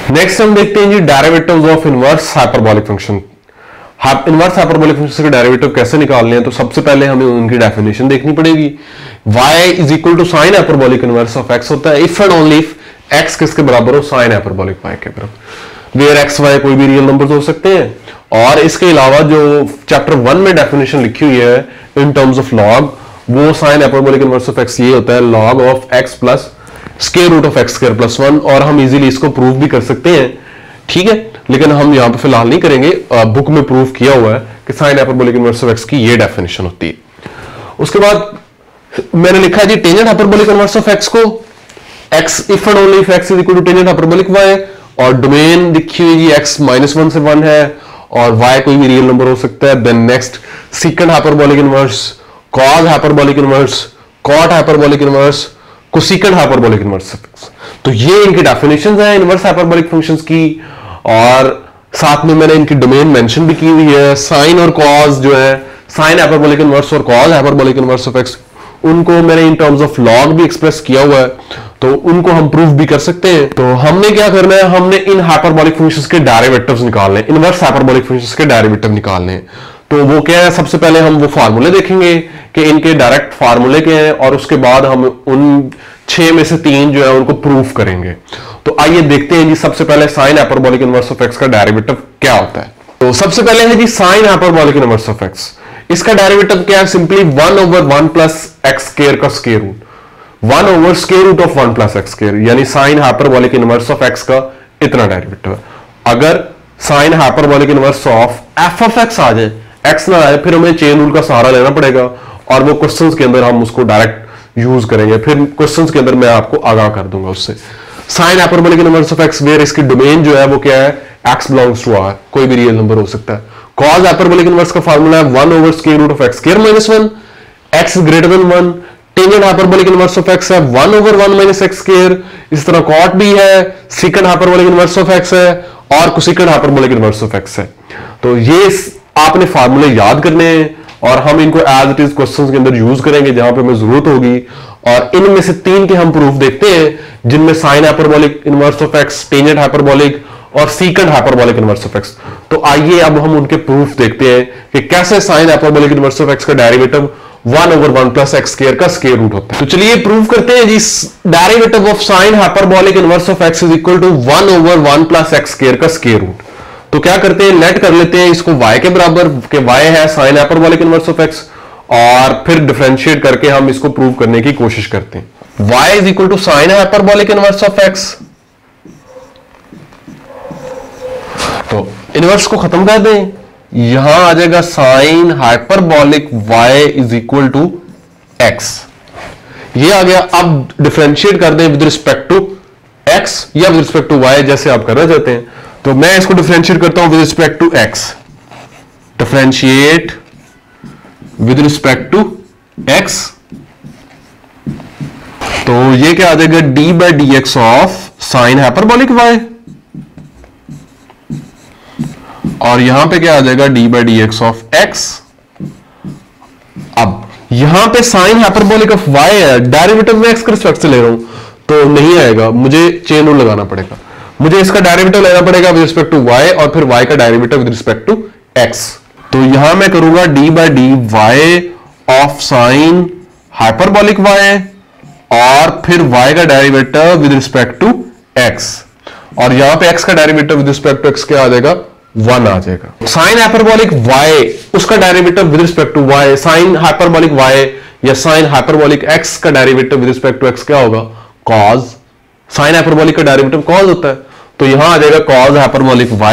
Next हम देखते हैं जी derivatives of inverse hyperbolic function. Inverse hyperbolic function के डेरिवेटिव कैसे निकालने हैं, तो सबसे पहले हमें उनकी डेफिनेशन देखनी पड़ेगी। y is equal to sine hyperbolic inverse of x होता है if and only if x किसके बराबर हो, साइन हाइपरबोलिक y के बराबर, वेयर x y कोई भी रियल नंबर्स हो सकते हैं। और इसके अलावा जो चैप्टर 1 में डेफिनेशन लिखी हुई है इन टर्म्स ऑफ लॉग, वो sine hyperbolic inverse of x ये होता है log of x plus square root of x square plus 1, और हम इजीली इसको प्रूव भी कर सकते हैं, ठीक है, लेकिन हम यहां पे फिलहाल नहीं करेंगे। बुक में प्रूव किया हुआ है कि sine hyperbolic inverse of x की ये डेफिनेशन होती है। उसके बाद मैंने लिखा है जी tangent hyperbolic inverse of x को x if and only if x is equal to tangent hyperbolic y, और डोमेन लिखी हुई जी x -1 से 1 है और y कोई भी रियल नंबर हो सकता है। Then next second hyperbolic inverse, cos hyperbolic inverse, cot hyperbolic inverse, cosecant hyperbolic inverse of x। तो ये इनकी डेफिनेशंस हैं इनवर्स हाइपरबोलिक फंक्शंस की, और साथ में मैंने इनकी डोमेन मेंशन भी की हुई है। साइन और कॉस जो है, साइन हाइपरबोलिक इनवर्स और cos hyperbolic inverse of x, उनको मैंने इन टर्म्स ऑफ लॉग भी एक्सप्रेस किया हुआ है, तो उनको हम प्रूफ भी कर सकते हैं। तो हमने क्या करना है, हमने इन हाइपरबोलिक फंक्शंस के डेरिवेटिव्स निकालने हैं, इनवर्स हाइपरबोलिक फंक्शंस के डेरिवेटिव निकालने हैं। तो वो क्या है, सबसे पहले हम वो फार्मूले देखेंगे कि इनके डायरेक्ट फार्मूले क्या हैं, और उसके बाद हम उन 6 में से 3 जो है उनको प्रूफ करेंगे। तो आइए देखते हैं जी सबसे पहले sine hyperbolic inverse of x का डेरिवेटिव क्या होता है। तो सबसे पहले है जी sine hyperbolic inverse of x। इसका डेरिवेटिव क्या है, simply 1 over 1 plus x square का square root, 1 over square root of 1 plus x square, यानी sine hyperbolic inverse of x का इतना डेरिवेटिव है। अगर sine hyperbolic inverse of f of x आ जाए, x ना आए, फिर हमें चेन रूल का सहारा लेना पड़ेगा, और वो क्वेश्चंस के अंदर हम उसको डायरेक्ट यूज करेंगे, फिर क्वेश्चंस के अंदर मैं आपको आगाह कर दूंगा उससे। Sine hyperbolic inverse of x where इसकी डोमेन जो है वो क्या है, x बिलोंग्स टू r, कोई भी रियल नंबर हो सकता है। कॉस हाइपरबोलिक इनवर्स का फार्मूला है 1 over square root of x square minus 1, x greater than 1। Tangent hyperbolic inverse of x है 1 over 1 माइनस x स्क्वायर। इस तरह कॉट भी है, second hyperbolic inverse of x है, और cosecant hyperbolic inverse of x है। तो ये आपने फार्मूले याद करने हैं, और हम इनको एज इट इज क्वेश्चंस के अंदर यूज करेंगे जहां पे हमें जरूरत होगी। और इनमें से 3 के हम प्रूफ देखते हैं, जिनमें sine hyperbolic inverse of x, tangent hyperbolic और second hyperbolic inverse of x। तो आइए अब हम उनके प्रूफ देखते हैं कि कैसे sine hyperbolic inverse of x का derivative 1 over 1 plus x square का स्क्वायर रूट होता है। तो चलिए प्रूफ करते हैं जी, derivative of sine hyperbolic inverse of x is equal to 1 over 1 plus x square का स्क्वायर रूट। तो क्या करते हैं, लेट कर लेते हैं इसको y के बराबर, कि y है sine hyperbolic inverse of x, और फिर डिफरेंशिएट करके हम इसको प्रूव करने की कोशिश करते हैं। y is equal to sine hyperbolic inverse of x, तो इनवर्स को खत्म कर दें, यहां आ जाएगा sine hyperbolic y is equal to x, ये आ गया। अब डिफरेंशिएट कर दें विद रिस्पेक्ट टू x या विद रिस्पेक्ट टू y, जैसे आप करना चाहते हैं। तो मैं इसको डिफरेंशिएट करता हूं with respect to x, differentiate with respect to x, तो ये क्या आ जाएगा, d by d x of sine hyperbolic y, और यहां पे क्या आ जाएगा, d by d x of x। अब यहां पे साइन हाइपरबोलिक ऑफ y है, डेरिवेटिव में x के रिस्पेक्ट से ले रहा हूं, तो नहीं आएगा, मुझे चेन रूल लगाना पड़ेगा, मुझे इसका डेरिवेटिव लेना पड़ेगा विद रिस्पेक्ट टू y, और फिर y का derivative with respect to x। तो यहां मैं करूंगा d by d y of sine hyperbolic y, और फिर y का derivative with respect to x, और यहां पे x का derivative with respect to x क्या आ जाएगा, 1 आ जाएगा। साइन हाइपरबोलिक y, उसका derivative with respect to y, sine hyperbolic y या साइन हाइपरबोलिक x का derivative with respect to x क्या होगा, cos। साइन हाइपरबोलिक का डेरिवेटिव cos होता है, तो यहां आ जाएगा cos hyperbolic y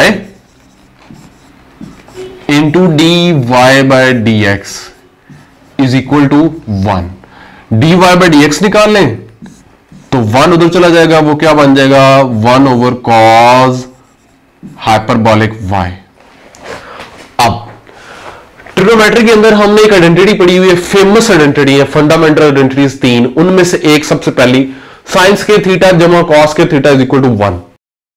into d y by d x is equal to 1। D y by d x निकाल लें तो 1 उधर चला जाएगा, वो क्या बन जाएगा, 1 over cos हाइपरबोलिक y। अब ट्रिग्नोमेट्री के अंदर हमने एक आइडेंटिटी पढ़ी हुई है, फेमस आइडेंटिटी है, फंडामेंटल आइडेंटिटीज 3, उनमें से एक सबसे पहली साइन स्क्वायर थीटा जमा cos square theta is equal to 1।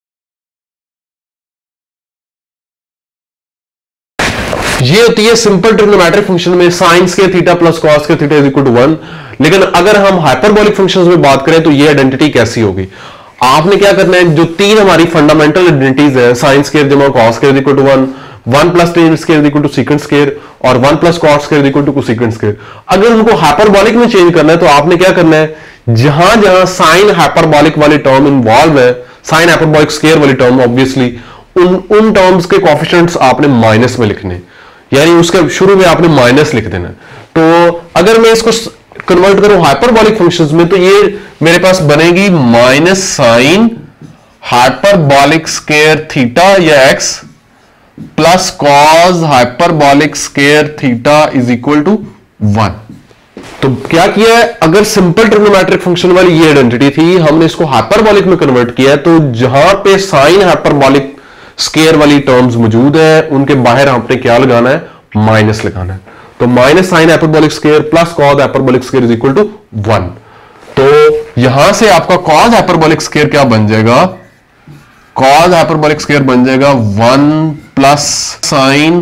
ये होती है सिंपल ट्रिग्नोमेट्रिक फंक्शन में sine square theta plus cos square theta is equal to 1। लेकिन अगर हम हाइपरबोलिक फंक्शंस में बात करें तो ये आइडेंटिटी कैसी होगी, आपने क्या करना है, जो तीन हमारी फंडामेंटल आइडेंटिटीज है, साइन स्क्वायर जमा cos square equal to 1, 1 plus tangent square equal to secant square और 1 plus cot square equal to cosecant square, अगर उनको हाइपरबॉलिक में चेंज करना है तो आपने क्या करना है, जहां जहां साइन हाइपरबॉलिक वाली टर्म इन्वॉल्व है, साइन हाइपरबॉलिक स्क्वायर वाली टर्म ऑब्वियसली, उन टर्म्स के कोएफिशिएंट्स आपने माइनस में लिखने, यानी उसके शुरू में आपने माइनस लिख देना। तो अगर मैं इसको कन्वर्ट करूं हाइपरबॉलिक फंक्शंस में, तो ये मेरे पास बनेगी minus sine hyperbolic square theta या x plus cos hyperbolic square theta is equal to 1। तो क्या किया है, अगर सिंपल ट्रिग्नोमेट्रिक फंक्शन वाली ये आइडेंटिटी थी, हमने इसको हाइपरबॉलिक में कन्वर्ट किया है, तो जहां पे साइन हाइपरबॉलिक स्क्वायर वाली टर्म्स मौजूद है उनके बाहर आपने क्या लगाना है, माइनस लगाना है। तो minus sine hyperbolic square plus cos hyperbolic square is equal to 1। तो यहां से आपका कॉस हाइपरबॉलिक स्क्वायर क्या बन जाएगा, कॉस हाइपरबॉलिक स्क्वायर बन जाएगा 1 plus sine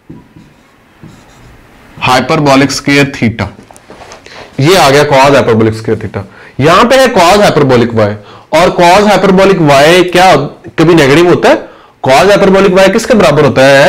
hyperbolic square theta. ये आ गया कॉस हाइपरबॉलिक स्क्वायर थीटा। यहां पे है कॉस हाइपरबॉलिक वाई, और कॉस हाइपरबॉलिक वाई क्या कभी नेगेटिव होता है, कॉस हाइपरबॉलिक वाई किसके बराबर होता है,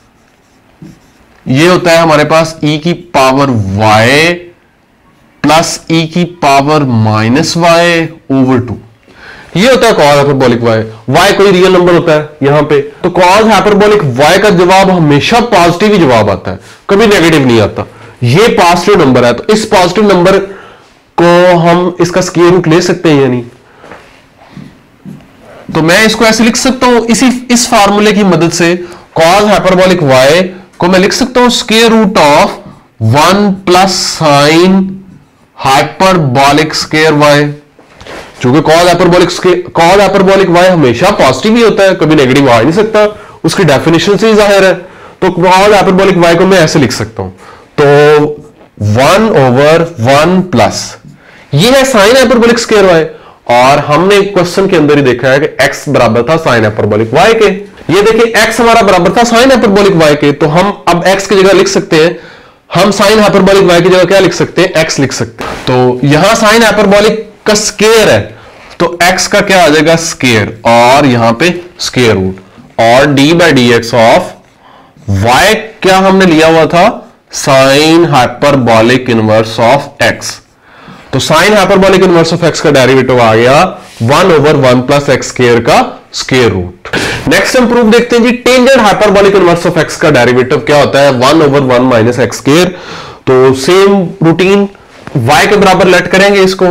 ये होता है हमारे पास e की पावर y प्लस e की पावर माइनस y ओवर 2, ये होता है कॉस हाइपरबॉलिक y। y कोई रियल नंबर होता है यहां पे, तो कॉस हाइपरबॉलिक y का जवाब हमेशा पॉजिटिव ही जवाब आता है, कभी नेगेटिव नहीं आता। ये पॉजिटिव नंबर है, तो इस पॉजिटिव नंबर को हम इसका स्क्वायर रूट ले सकते हैं या नहीं, तो मैं इसको ऐसे लिख सकता हूं, इस फार्मूले की मदद से कॉस हाइपरबॉलिक y को मैं लिख सकता हूं square root of 1 plus sine hyperbolic square y, क्योंकि कॉस हाइपरबॉलिक वाई हमेशा पॉजिटिव ही होता है, कभी नेगेटिव आ नहीं सकता, उसकी डेफिनेशन से ही जाहिर है। तो कॉस हाइपरबॉलिक वाई को मैं ऐसे लिख सकता हूं, तो 1 ओवर 1 प्लस, ये है साइन हाइपरबॉलिक स्क्वायर वाई, और हमने क्वेश्चन के अंदर ही देखा है कि x बराबर था साइन हाइपरबॉलिक y के। ये देखिए x हमारा बराबर था साइन हाइपरबॉलिक y के, तो हम अब x की जगह लिख सकते हैं, हम साइन हाइपरबॉलिक y की जगह क्या लिख सकते हैं, x लिख सकते हैं। तो यहां साइन हाइपरबॉलिक का स्क्वायर है, तो x का क्या आ जाएगा, स्क्वायर, और यहां पे स्क्वायर रूट, और d by d x of y क्या हमने लिया हुआ था, sine hyperbolic inverse of x। तो sine hyperbolic inverse of x का डेरिवेटिव आ गया 1 ओवर 1 प्लस एक्स स्क्वायर का स्क्वायर रूट। नेक्स्ट हम प्रूफ देखते हैं जी, tangent hyperbolic inverse of x का डेरिवेटिव क्या होता है, 1 ओवर 1 माइनस एक्स स्क्वायर। तो सेम रूटीन, y के बराबर लेट करेंगे इसको,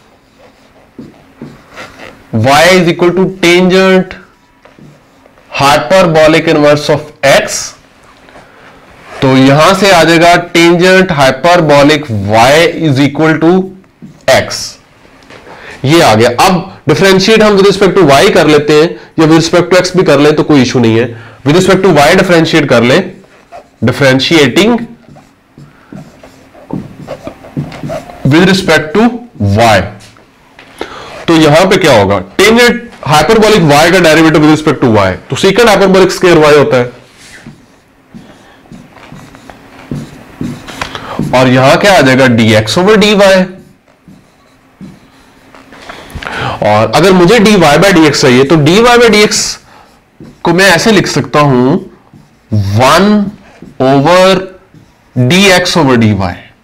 y is equal to tangent hyperbolic inverse of x, तो यहां से आ जाएगा tangent hyperbolic y is equal to x, ये आ गया। अब डिफरेंशिएट हम विद रिस्पेक्ट टू y कर लेते हैं, या विद रिस्पेक्ट टू x भी कर ले तो कोई इशू नहीं है। With respect to y differentiate कर ले, differentiating with respect to y, तो यहां पे क्या होगा, टेंजेंट हाइपरबॉलिक y का derivative with respect to y, तो सेकंड हाइपरबॉलिक स्क्वायर y होता है, और यहां क्या आ जाएगा, dx ओवर dy। और अगर मुझे dy बाई dx चाहिए, तो dy बाई dx को मैं ऐसे लिख सकता हूं 1 ओवर dx ओवर dy।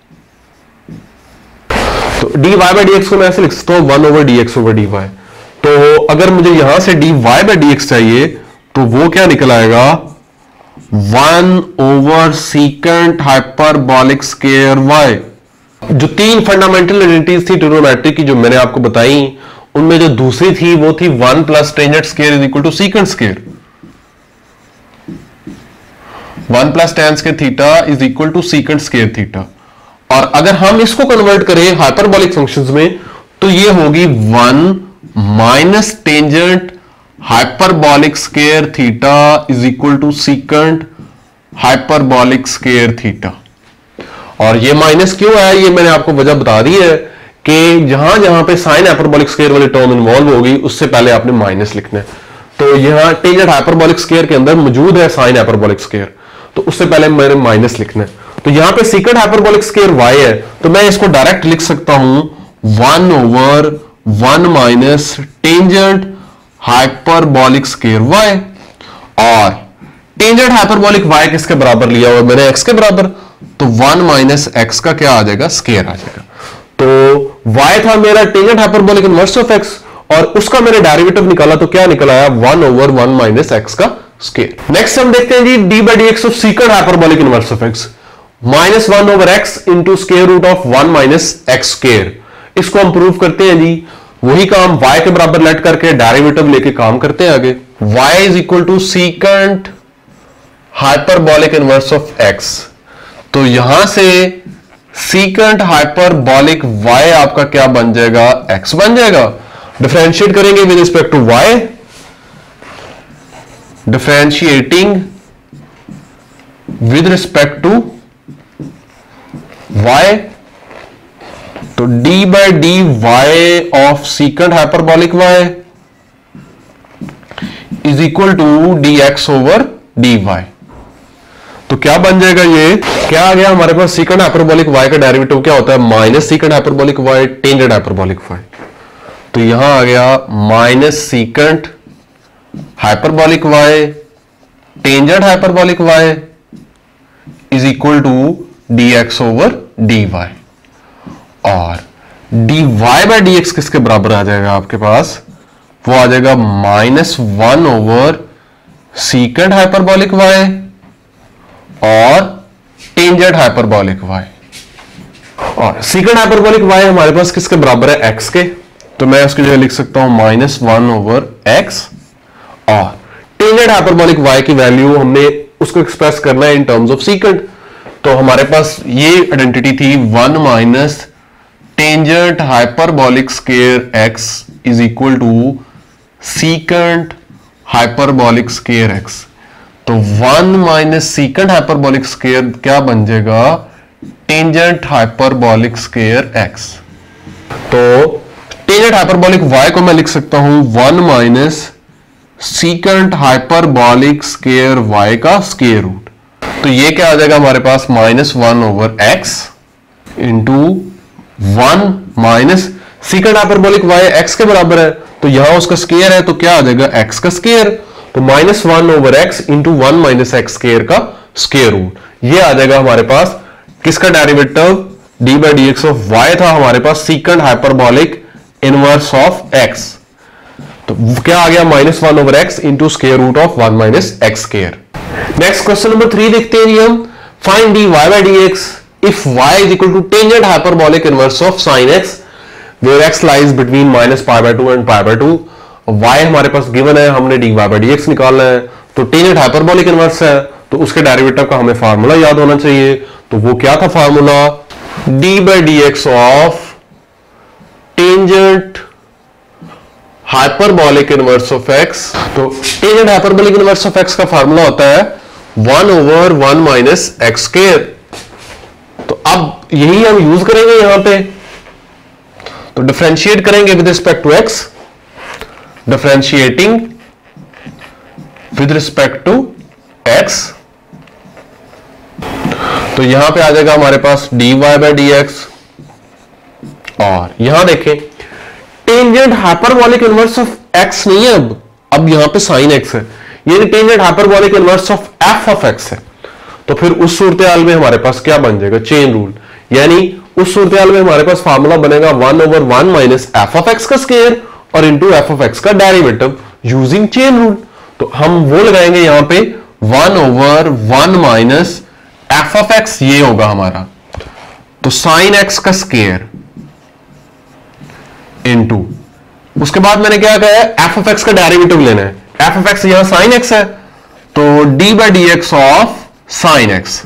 तो dy बाई dx को मैं ऐसे लिख सकता हूं 1 ओवर dx ओवर dy। तो अगर मुझे यहां से dy बाई dx चाहिए, तो वो क्या निकल आएगा, 1 over secant hyperbolic square y। जो तीन फंडामेंटल आइडेंटिटीज थी ट्रिग्नोमेट्री की जो मैंने आपको बताई, उनमें जो दूसरी थी वो थी 1 plus tangent square is equal to secant square, 1 plus tan square theta is equal to secant square theta. और अगर हम इसको कन्वर्ट करें हाइपरबॉलिक फंक्शंस में, तो ये होगी 1 minus tangent hyperbolic square theta is equal to secant hyperbolic square theta. और ये माइनस क्यों है, ये मैंने आपको वजह बता दी है कि जहां जहां पे साइन हाइपरबॉलिक स्क्वायर वाली टर्म इन्वॉल्व होगी, उससे पहले आपने माइनस लिखना है। तो यहां टेंजेंट हाइपरबॉलिक स्क्वायर के अंदर मौजूद है साइन हाइपरबॉलिक स्क्वायर, तो उससे पहले मैंने माइनस लिखना है। तो यहां पे सीकेंट हाइपरबॉलिक स्क्वायर y है, तो मैं इसको डायरेक्ट लिख सकता हूं 1 over 1 minus tangent hyperbolic square y, और टेंजेंट हाइपरबॉलिक y किसके बराबर लिया हुआ मैंने, x के बराबर, तो 1 माइनस एक्स का क्या आ जाएगा, स्केयर आ जाएगा। तो y था मेरा tangent hyperbolic inverse of x, और उसका मैंने डेरिवेटिव निकाला तो क्या निकल आया, 1 ओवर 1 माइनस एक्स का स्केयर। नेक्स्ट हम देखते हैं जी d by d x of secant hyperbolic inverse of x minus 1 over x into square root of 1 minus x square. इसको हम प्रूव करते हैं जी, वही काम y के बराबर लेट करके डेरिवेटिव लेके काम करते हैं आगे। y is equal to secant hyperbolic inverse of x, तो यहां से सीकेंट हाइपरबॉलिक y आपका क्या बन जाएगा, x बन जाएगा। डिफरेंशिएट करेंगे with respect to y, differentiating with respect to y, तो d by d y of secant hyperbolic y is equal to d x over d y. तो क्या बन जाएगा, ये क्या आ गया हमारे पास, सीकेंट हाइपरबॉलिक y का डेरिवेटिव क्या होता है, minus secant hyperbolic y tangent hyperbolic y। तो यहां आ गया minus secant hyperbolic y tangent hyperbolic y is equal to d x over d y, और d y by d x किसके बराबर आ जाएगा आपके पास, वो आ जाएगा minus 1 over secant hyperbolic y और टेंजेंट हाइपरबॉलिक y। और सीकेंट हाइपरबॉलिक y हमारे पास किसके बराबर है, x के, तो मैं उसकी जगह लिख सकता हूं माइनस 1 ओवर x, और टेंजेंट हाइपरबॉलिक y की वैल्यू हमने उसको एक्सप्रेस करना है इन टर्म्स ऑफ सीकेंट। तो हमारे पास ये आइडेंटिटी थी 1 minus tangent hyperbolic square x is equal to secant hyperbolic square x। तो 1 माइनस सीकेंट हाइपरबॉलिक स्केयर क्या बन जाएगा, टेंजेंट हाइपरबॉलिक स्केयर x। तो टेंजेंट हाइपरबॉलिक y को मैं लिख सकता हूं 1 minus secant hyperbolic square y का स्केयर रूट। तो ये क्या आ जाएगा हमारे पास, minus 1 over x into 1 minus secant hyperbolic y x के बराबर है, तो यहां उसका स्केयर है तो क्या आ जाएगा, x का स्केयर, तो minus 1 over x into 1 minus x square का स्केयर रूट। ये आ जाएगा हमारे पास किसका derivative, d by d x of y था हमारे पास secant hyperbolic inverse of x, तो क्या आ गया, minus 1 over x into square root of 1 minus x square. Next question number 3 देखते हैं जी हम, find d y by d x if y is equal to tangent hyperbolic inverse of sine x where x lies between minus pi by 2 and pi by 2। y हमारे पास given है, हमने d y by d x निकालना है, तो tangent hyperbolic inverse है तो उसके डेरिवेटिव का हमें फार्मूला याद होना चाहिए। तो वो क्या था formula, d by d x of tangent hyperbolic inverse of x। तो tangent hyperbolic inverse of x का फार्मूला होता है 1 ओवर 1 माइनस एक्स स्क्वायर। तो अब यही हम यूज करेंगे यहां पे, तो डिफरेंशिएट करेंगे with respect to x, differentiating with respect to x, तो यहां पे आ जाएगा हमारे पास dy बाई डी एक्स, और यहां देखें tangent hyperbolic inverse of x नहीं है, अब यहां पे साइन x है, यानी tangent hyperbolic inverse of f of x है। तो फिर उस सूरत में हमारे पास क्या बन जाएगा, चेन रूल, यानी उस सूरत में हमारे पास फार्मूला बनेगा 1 over 1 minus f of x का स्क्वायर और इंटू एफ ऑफ एक्स का डेरिवेटिव यूजिंग चेन रूल। तो हम वो लगाएंगे यहां पे 1 over 1 minus f of x, ये होगा हमारा, तो साइन एक्स का स्क्वायर इनटू, उसके बाद मैंने क्या कहा है, एफ ऑफ एक्स का डेरिवेटिव लेना है, एफ ऑफ एक्स यहां साइन एक्स है, तो d by d x of sign x,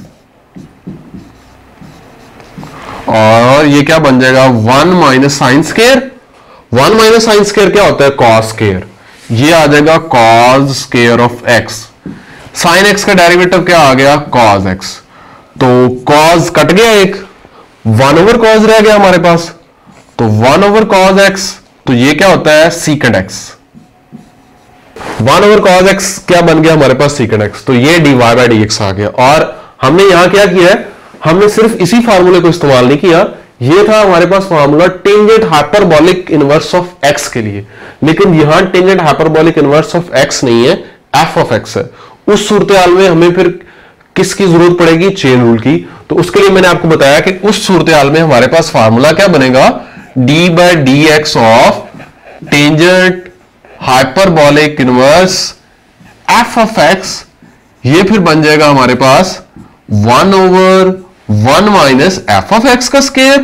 और ये क्या बन जाएगा 1 minus sine square, 1 minus sine square क्या होता है, कॉस स्क्वायर, ये आ जाएगा cos square of x, sine x का डेरिवेटिव क्या आ गया, कॉस एक्स, तो कॉस कट गया एक, 1 ओवर कॉस रह गया हमारे पास, तो 1 ओवर कॉस एक्स, तो ये क्या होता है secant x, 1 over cos x क्या बन गया हमारे पास सीकेंट एक्स, तो ये d y by d x आ गया। और हमने यहां क्या किया है, हमने सिर्फ इसी फार्मूले को इस्तेमाल नहीं किया, ये था हमारे पास formula tangent hyperbolic inverse of x के लिए, लेकिन यहां tangent hyperbolic inverse of x नहीं है, एफ ऑफ एक्स है। उस सूरत में हमें फिर किसकी जरूरत पड़ेगी? चेन रूल की। तो उसके लिए मैंने आपको बताया कि उस सूरत में हमारे पास फॉर्मूला क्या बनेगा? D by d x of tangent hyperbolic inverse f of x, ये फिर बन जाएगा हमारे पास 1/1 माइनस एफ ऑफ एक्स का स्क्वायर,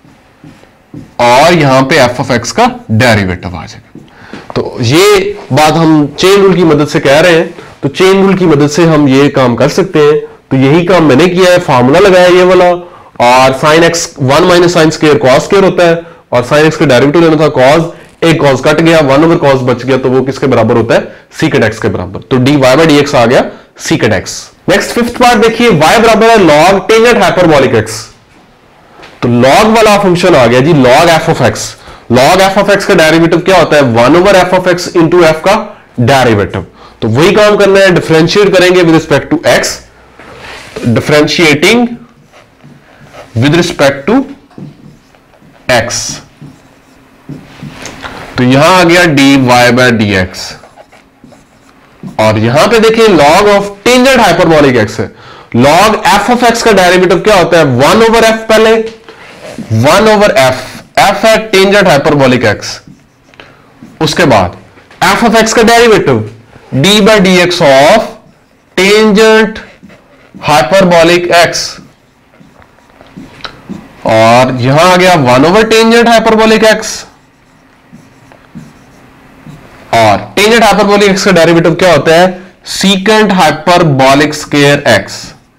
और यहां पे एफ ऑफ एक्स का डेरिवेटिव आ जाएगा। तो ये बात हम चेन रूल की मदद से कह रहे हैं, तो चेन रूल की मदद से हम ये काम कर सकते हैं। तो यही काम मैंने किया है, फार्मूला लगाया ये वाला, और sine x 1 minus sine square cos square होता है, और साइन एक्स का डेरिवेटिव लेना था कॉस, एक कॉस कट गया, 1/cos बच गया, तो वो किसके बराबर होता है? सीकेट एक्स के बराबर। तो d y by d x आ गया secant x. Next fifth part देखिए, y बराबर है लॉग टेंजेंट हाइपरबॉलिक एक्स। तो लॉग वाला फंक्शन आ गया जी, log f of x. Log f of x का डेरिवेटिव क्या होता है? 1/f of x into f का डेरिवेटिव। तो वही काम करना है, डिफरेंशिएट करेंगे with respect to x, differentiating with respect to x. तो यहां आ गया d y by d x, और यहां पे देखिए log of tangent hyperbolic x है। लॉग एफ ऑफ एक्स का डेरिवेटिव क्या होता है? 1/f, पहले 1/f, एफ है टेंजेंट हाइपरबॉलिक एक्स, उसके बाद एफ ऑफ एक्स का derivative d by d x of tangent hyperbolic x, और यहां आ गया 1/टेंजेंट हाइपरबॉलिक एक्स, और टेंजेंट हाइपरबॉलिक एक्स का डेरिवेटिव क्या होता है? Secant hyperbolic square x.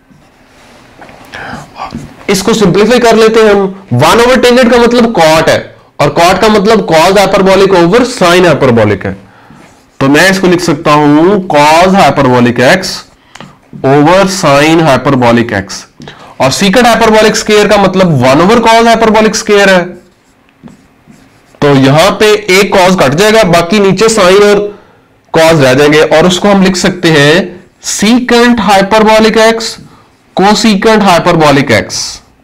इसको सिंप्लीफाई कर लेते हैं हम। 1/टेंजेंट का मतलब कॉट है, और कॉट का मतलब cos hyperbolic over sine hyperbolic है। तो मैं इसको लिख सकता हूं cos hyperbolic x over sine hyperbolic x, और सीकेंट हाइपरबॉलिक स्क्वायर का मतलब 1/cos हाइपरबॉलिक स्क्वायर है। तो यहां पे एक कॉस कट जाएगा, बाकी नीचे साइन और कॉस रह जाएंगे, और उसको हम लिख सकते हैं secant hyperbolic x cosecant hyperbolic x.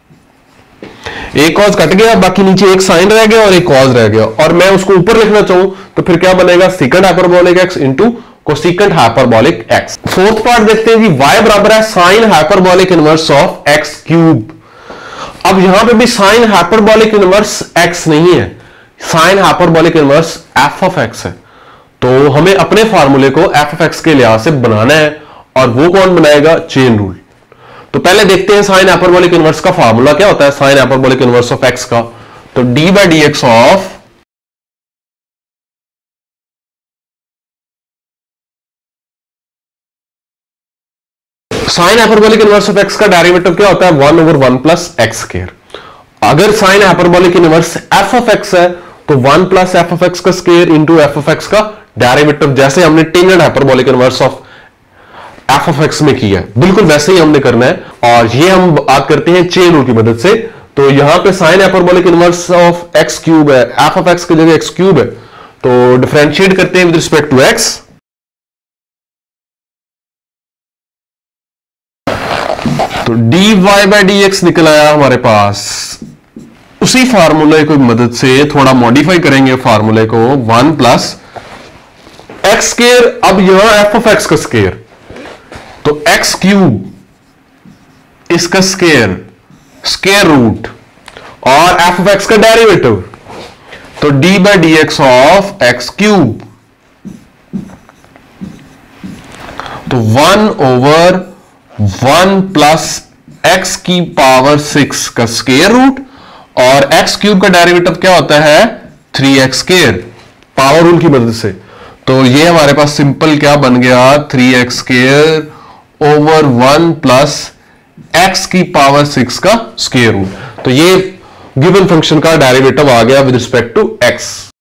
एक कॉस कट गया, बाकी नीचे एक साइन रह गया और एक कॉस रह गया, और मैं उसको ऊपर लिखना चाहूं तो फिर क्या बनेगा? Secant hyperbolic x into cosecant hyperbolic x. Fourth part देखते हैं जी, y बराबर है sine hyperbolic inverse of x cube. अब यहां पे भी साइन हाइपरबॉलिक इनवर्स एक्स नहीं है, sine hyperbolic inverse f of x है। तो हमें अपने फार्मूले को एफ ऑफ एक्स के लिहाज से बनाना है, और वो कौन बनाएगा? Chain rule. तो पहले देखते हैं साइन हाइपरबॉलिक इनवर्स का फार्मूला क्या होता है, sine hyperbolic inverse of x का। तो d by d x of sine hyperbolic inverse of x का डेरिवेटिव क्या होता है? 1/1 प्लस एक्स स्क्वायर। अगर sine hyperbolic inverse f of x है तो 1 प्लस एफ ऑफ एक्स का square into f of x का डेरिवेटिव, जैसे हमने tangent hyperbolic inverse of f of x में किया है, बिल्कुल वैसे ही हमने करना है। और ये हम बात करते हैं चेन रूल की मदद से। तो यहां पे sine hyperbolic inverse of x cube है, एफ ऑफ एक्स की जगह एक्स क्यूब है, तो डिफरेंशिएट करते हैं विद रिस्पेक्ट टू एक्स। तो d y by d x निकल आया हमारे पास। उसी फार्मूले की मदद से थोड़ा मॉडिफाई करेंगे फार्मूले को, 1 प्लस एक्स स्क्वायर। अब यहां एफ ऑफ एक्स का स्क्वायर, तो एक्स क्यूब इसका स्क्वायर, स्क्वायर रूट, और एफ ऑफ एक्स का डेरिवेटिव, तो d by d x of x cube. तो 1/1 प्लस एक्स की पावर 6 का स्क्वायर रूट, और एक्स क्यूब का डेरिवेटिव क्या होता है? 3x स्क्वायर, पावर रूल की मदद से। तो ये हमारे पास सिंपल क्या बन गया? 3x square over 1 plus x की पावर 6 का स्क्वायर रूट। तो ये गिवन फंक्शन का डेरिवेटिव आ गया विद रिस्पेक्ट टू एक्स।